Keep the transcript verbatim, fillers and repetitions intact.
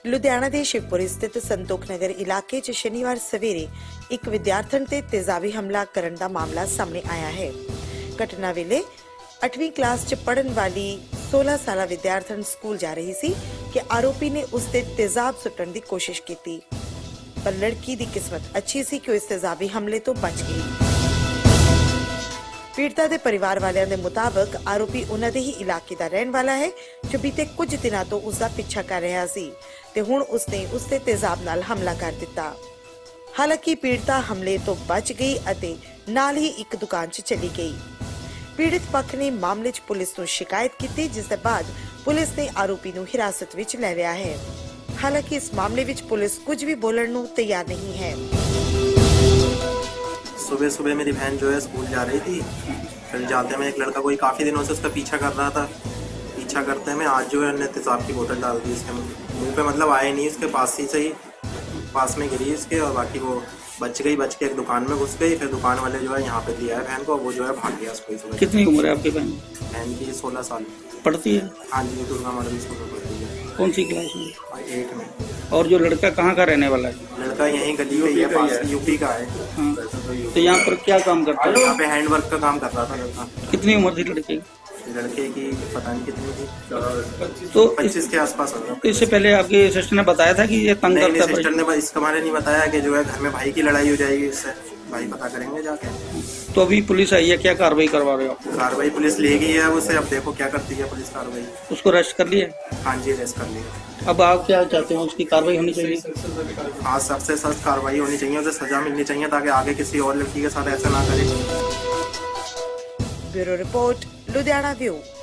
ਲੁਧਿਆਣਾ ਦੇ ਸ਼ਿਵਪੁਰੀ ਸਥਿਤ ਸੰਤੋਖ ਨਗਰ ਇਲਾਕੇ 'ਚ ਸ਼ਨੀਵਾਰ ਸਵੇਰੇ ਇੱਕ ਵਿਦਿਆਰਥਣ ਤੇ ਤੇਜ਼ਾਬੀ ਹਮਲਾ ਕਰਨ ਦਾ ਮਾਮਲਾ ਸਾਹਮਣੇ ਆਇਆ ਹੈ। ਘਟਨਾ ਵੇਲੇ ਅੱਠਵੀਂ ਕਲਾਸ 'ਚ ਪੜ੍ਹਨ ਵਾਲੀ सोलह ਸਾਲਾ ਵਿਦਿਆਰਥਣ ਸਕੂਲ ਜਾ ਰਹੀ ਸੀ ਕਿ ਆਰੋਪੀ ਨੇ ਉਸ ਤੇ ਤੇਜ਼ਾਬ ਸੁੱਟਣ ਦੀ ਕੋਸ਼ਿਸ਼ ਕੀਤੀ, ਪਰ ਲੜਕੀ ਦੀ ਕਿਸਮਤ ਅੱਛੀ ਸੀ ਕਿ ਉਹ ਇਸ ਤੇਜ਼ਾਬੀ ਹਮਲੇ ਤੋਂ ਬਚ ਗਈ। ਪੀੜਤਾ ਦੇ ਪਰਿਵਾਰ ਵਾਲਿਆਂ ਦੇ ਮੁਤਾਬਕ ਆਰੋਪੀ ਉਹਨਾਂ ਦੇ ਹੀ ਇਲਾਕੇ ਦਾ ਰਹਿਣ ਵਾਲਾ ਹੈ, ਜੋ ਬੀਤੇ ਕੁਝ ਦਿਨਾਂ ਤੋਂ ਉਸ ਦਾ ਪਿੱਛਾ ਕਰ ਰਿਹਾ ਸੀ ਤੇ ਹੁਣ ਉਸਨੇ ਉਸ ਤੇ ਤੇਜ਼ਾਬ ਨਾਲ ਹਮਲਾ ਕਰ ਦਿੱਤਾ। ਹਾਲਾਂਕਿ ਪੀੜਤਾ ਹਮਲੇ ਤੋਂ ਬਚ ਗਈ ਅਤੇ ਨਾਲ ਹੀ ਇੱਕ ਦੁਕਾਨ 'ਚ ਚਲੀ ਗਈ। ਪੀੜਿਤ ਪੱਖ ਨੇ ਮਾਮਲੇ 'ਚ ਪੁਲਿਸ ਨੂੰ ਸ਼ਿਕਾਇਤ ਕੀਤੀ, ਜਿਸ ਦੇ ਬਾਅਦ ਪੁਲਿਸ ਨੇ ਆਰੋਪੀ ਨੂੰ ਹਿਰਾਸਤ ਵਿੱਚ ਲੈ ਲਿਆ ਹੈ। ਹਾਲਾਂਕਿ ਇਸ ਮਾਮਲੇ ਵਿੱਚ ਪੁਲਿਸ ਕੁਝ ਵੀ ਬੋਲਣ ਨੂੰ ਤਿਆਰ नहीं है। सुबह सुबह मेरी बहन जो है स्कूल जा रही थी, फिर जाते में एक लड़का कोई काफ़ी दिनों से उसका पीछा कर रहा था। पीछा करते में आज जो है उन्होंने तेजाब की बोतल डाल दी उसके मुंह पे, मतलब आए नहीं, उसके पास ही से ही पास में गिरी इसके, और बाकी वो बच गई। बच के एक दुकान में घुस गई, फिर दुकान वाले जो है यहाँ पे दिया है बहन को, वो जो है भाग गया उसको। सुबह कितनी उम्र है आपकी बहन? बहन की सोलह साल पढ़ती है। हाँ जी, दुर्गा मॉडल स्कूल में पढ़ती है। कौन सी क्लास में? एट में। और जो लड़का कहाँ का रहने वाला है? लड़का यहीं गली में है, पास यूपी का है। हाँ। तो यहाँ पर क्या काम करता है? यहाँ पे हैंड वर्क का काम कर रहा था लड़का। कितनी उम्र थी लड़के? लड़के की पता नहीं कितनी थी, तो पच्चीस के आसपास होगा। इससे पहले आपकी सिस्टर ने बताया था कि ये तंग नहीं, करता नहीं, सिस्टर ने इसका बारे नहीं बताया कि जो है घर में भाई की लड़ाई हो जाएगी, इससे भाई पता करेंगे जाके। तो अभी पुलिस आई है, क्या कार्रवाई करवा रहे हो? कार्रवाई पुलिस ले गई है उसे, अब देखो क्या करती है पुलिस कार्रवाई। उसको अरेस्ट कर लिया? हाँ जी, अरेस्ट कर लिया। अब आप क्या चाहते हो, उसकी कार्रवाई होनी चाहिए? हाँ, सबसे सख्त कार्रवाई होनी चाहिए, उसे सजा मिलनी चाहिए ताकि आगे किसी और लड़की के साथ ऐसा ना करे। Bureau report, Ludhiana view.